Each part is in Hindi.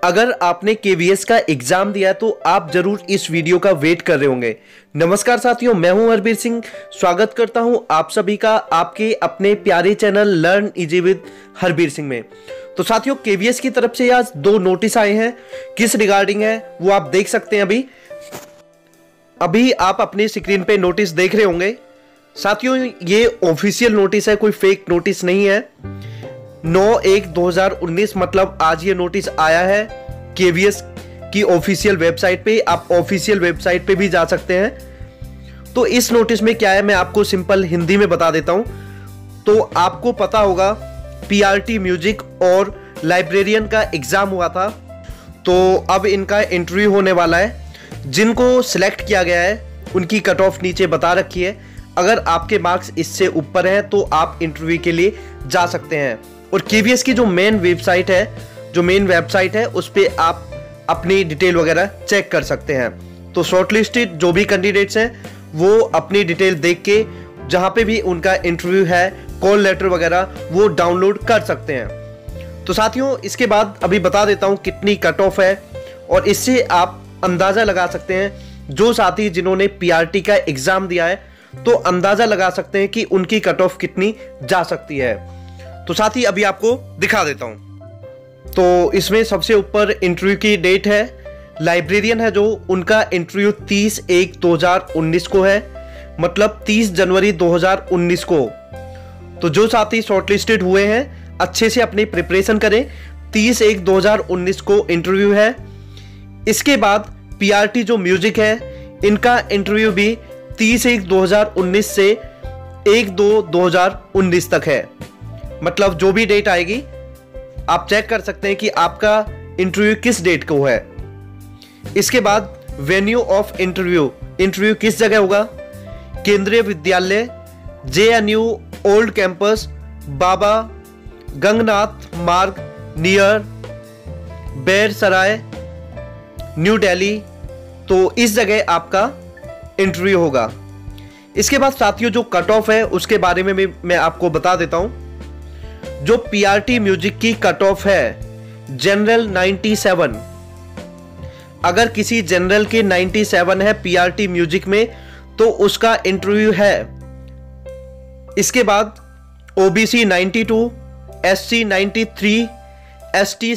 अगर आपने केवीएस का एग्जाम दिया तो आप जरूर इस वीडियो का वेट कर रहे होंगे। नमस्कार साथियों, मैं हूं हरबीर सिंह। स्वागत करता हूं आप सभी का आपके अपने प्यारे channel learn easy with Harbir Singh में। तो साथियों, केवीएस की तरफ से आज 2 नोटिस आए हैं। किस रिगार्डिंग है वो आप देख सकते हैं। अभी आप अपनी स्क्रीन पे नोटिस देख रहे होंगे। साथियों, ये ऑफिशियल नोटिस है, कोई फेक नोटिस नहीं है। 9/1/2019 मतलब आज ये नोटिस आया है केवीएस की ऑफिशियल वेबसाइट पे। आप ऑफिशियल वेबसाइट पे भी जा सकते हैं। तो इस नोटिस में क्या है मैं आपको सिंपल हिंदी में बता देता हूं। तो आपको पता होगा पीआरटी म्यूजिक और लाइब्रेरियन का एग्जाम हुआ था, तो अब इनका इंटरव्यू होने वाला है। जिनको सिलेक्ट किया गया है उनकी कट ऑफ नीचे बता रखी है। अगर आपके मार्क्स इससे ऊपर हैं तो आप इंटरव्यू के लिए जा सकते हैं। और केवीएस की जो मेन वेबसाइट है उस पर आप अपनी डिटेल वगैरह चेक कर सकते हैं। तो शॉर्टलिस्टेड जो भी कैंडिडेट्स हैं वो अपनी डिटेल देख के जहां पे भी उनका इंटरव्यू है, कॉल लेटर वगैरह वो डाउनलोड कर सकते हैं। तो साथियों, इसके बाद अभी बता देता हूं कितनी कट ऑफ है, और इससे आप अंदाजा लगा सकते हैं। जो साथी जिन्होंने पीआरटी का एग्जाम दिया है तो अंदाजा लगा सकते हैं कि उनकी कट ऑफ कितनी जा सकती है। तो साथी अभी आपको दिखा देता हूं। तो इसमें सबसे ऊपर इंटरव्यू की डेट है। लाइब्रेरियन है जो, उनका इंटरव्यू 30/1/2019 को है, मतलब 30 जनवरी 2019 को। तो जो साथी शॉर्टलिस्टेड हुए हैं अच्छे से अपनी प्रिपरेशन करें। 30/1/2019 को इंटरव्यू है। इसके बाद पीआरटी जो म्यूजिक है इनका इंटरव्यू भी 30/1/2019 से 1/2/2019 तक है। मतलब जो भी डेट आएगी आप चेक कर सकते हैं कि आपका इंटरव्यू किस डेट को है। इसके बाद वेन्यू ऑफ इंटरव्यू किस जगह होगा? Kendriya Vidyalaya, JNU old campus, Baba Gangnath Marg near बैरसराय, new Delhi. तो इस जगह आपका इंटरव्यू होगा। इसके बाद साथियों जो कट ऑफ है उसके बारे में मैं आपको बता देता हूं। जो पीआरटी म्यूजिक की कट ऑफ है जनरल 97। अगर किसी जनरल के 97 है पीआरटी म्यूजिक में तो उसका इंटरव्यू है। इसके बाद ओबीसी 92, एससी 93, एसटी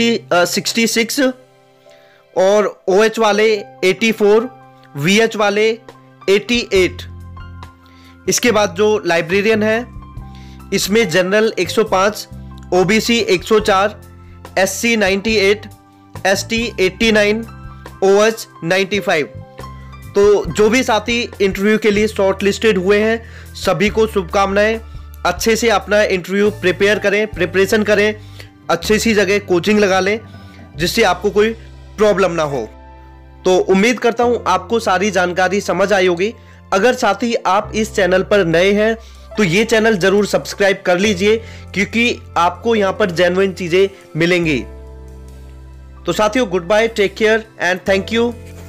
66 और ओएच वाले 84, वीएच वाले 88। इसके बाद जो लाइब्रेरियन है इसमें general 105, OBC 104, SC 98, ST 89, OH 95। तो जो भी साथी इंटरव्यू के लिए शॉर्टलिस्टेड हुए हैं सभी को शुभकामनाएं। अच्छे से अपना इंटरव्यू प्रिपरेशन करें, अच्छी सी जगह कोचिंग लगा लें जिससे आपको कोई प्रॉब्लम ना हो। तो उम्मीद करता हूं आपको सारी जानकारी समझ आई होगी। अगर साथी आप इस चैनल पर नए हैं तो ये चैनल जरूर सब्सक्राइब कर लीजिए, क्योंकि आपको यहां पर जेन्युइन चीजें मिलेंगी। तो साथियों, good bye, take care and thank you.